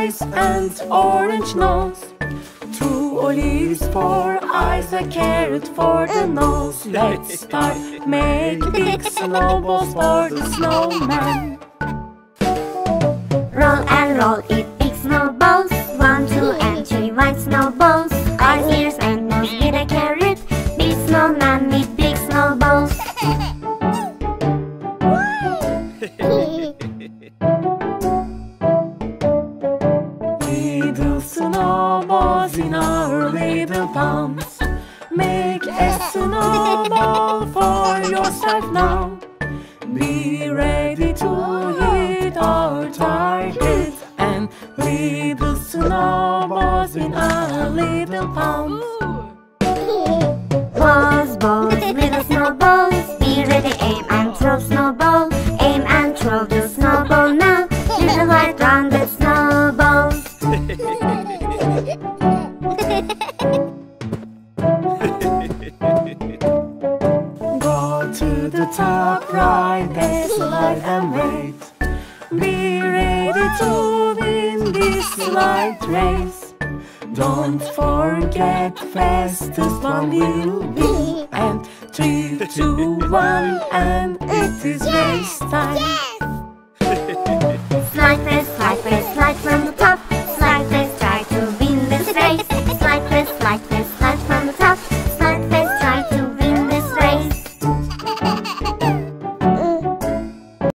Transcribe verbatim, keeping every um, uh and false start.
eyes and orange nose. Two olives for eyes, a carrot for the nose. Let's start. Make big snowballs for the snowman. Roll and roll, eat big snowballs. One, two, and three white snowballs. Eyes, ears, and nose with a carrot. Big snowman with big snowballs. Little snowballs in our little palms. Make a snowball for yourself now. Be ready to hit our target. And little snowballs in our little palms. Balls, balls, little snowballs. Be ready, aim and throw snowball. Aim and throw the snowball now. Little white rounded snowballs. Go to the top, ride the slide and wait. Be ready to win this slide race. Don't forget, fastest one will win. And three, two, one, and it is race time. Slide race, slide race, slide from the top. Slide race, try to win this race.